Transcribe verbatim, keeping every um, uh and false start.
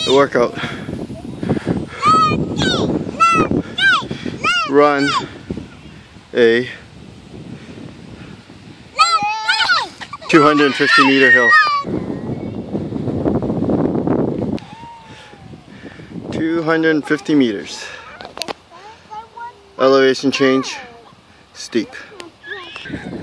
the workout. Run a two hundred fifty meter hill. two hundred fifty meters. Elevation change, steep.